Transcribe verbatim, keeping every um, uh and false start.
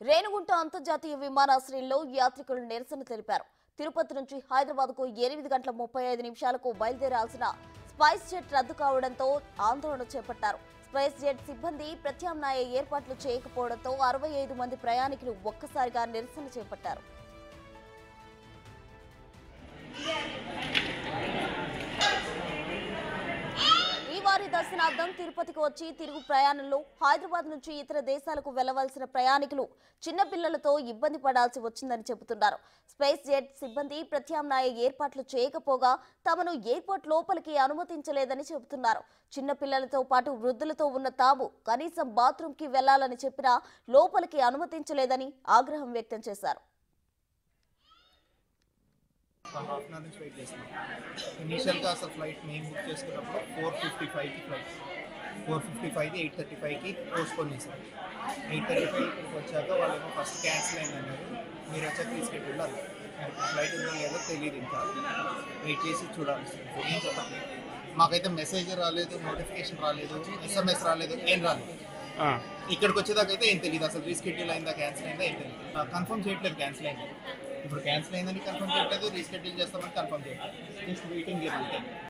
రేణుగుంట అంతర్జాతీయ విమానాశ్రయంలో యాత్రికులు నిరసన తెలిపారు. తిరుపతి నుంచి హైదరాబాద్ కు ఎనిమిది గంటల ముప్పై ఐదు నిమిషాలకు బయలుదేరాల్సిన స్పైస్ జెట్ రద్దు కావడంతో ఆందోళన చేపట్టారు. స్పైస్ జెట్ సిబ్బంది ప్రత్యామ్నాయ ఏర్పాట్లు చేయకపోవడంతో అరవై ఐదు మంది ప్రయాణికులు ఒక్కసారిగా నిరసన చేపట్టారు. వారి దర్శనార్థం తిరుపతికి వచ్చి తిరుగు ప్రయాణంలో హైదరాబాద్ నుంచి ఇతర దేశాలకు వెళ్లవలసిన ప్రయాణికులు చిన్నపిల్లలతో ఇబ్బంది పడాల్సి వచ్చిందని చెబుతున్నారు. స్పైస్ జెట్ సిబ్బంది ప్రత్యామ్నాయ ఏర్పాట్లు చేయకపోగా తమను ఎయిర్పోర్ట్ లోపలికి అనుమతించలేదని చెబుతున్నారు. చిన్నపిల్లలతో పాటు వృద్ధులతో ఉన్న తాము కనీసం బాత్రూమ్ కి వెళ్లాలని చెప్పినా లోపలికి అనుమతించలేదని ఆగ్రహం వ్యక్తం చేశారు. హాఫ్ అన్ అవర్ నుంచి వెయిట్ చేస్తున్నాం. ఇనీషియల్గా అసలు ఫ్లైట్ మేము బుక్ చేసుకున్నప్పుడు ఫోర్ ఫిఫ్టీ ఫైవ్కి ఫ్లైట్ ఫోర్ ఫిఫ్టీ ఫైవ్కి ఎయిట్ థర్టీ ఫైవ్కి పోస్ట్పోన్ చేశారు. ఎయిట్ థర్టీ ఫైవ్ ఇక్కడికి వచ్చాక వాళ్ళేమో ఫస్ట్ క్యాన్సిల్ అయింది అన్నారు. మీరు వచ్చాక తీసుకెళ్ళి వెళ్ళాలి. ఫ్లైట్ ఉందో లేదో తెలియదు, ఇంకా వెయిట్ చేసి చూడాలి. ఏం చెప్పండి, మాకైతే మెసేజ్ రాలేదు, నోటిఫికేషన్ రాలేదు, ఎస్ఎంఎస్ రాలేదు, ఏం రాలేదు. ఇక్కడికి వచ్చేదాకా అయితే ఏం తెలియదు అసలు రీస్కెడ్యూల్ అయిందా క్యాన్సిల్ అయిందా ఏం తెలియదు. కన్ఫర్మ్ చేయట్లేదు క్యాన్సిల్ అయింది. ఇప్పుడు క్యాన్సిల్ అయిందని కన్ఫర్మ్ చేయట్లేదు, రీస్కెడ్యూల్ చేస్తామని కన్ఫర్మ్ చేయట్లేదు. Just waiting.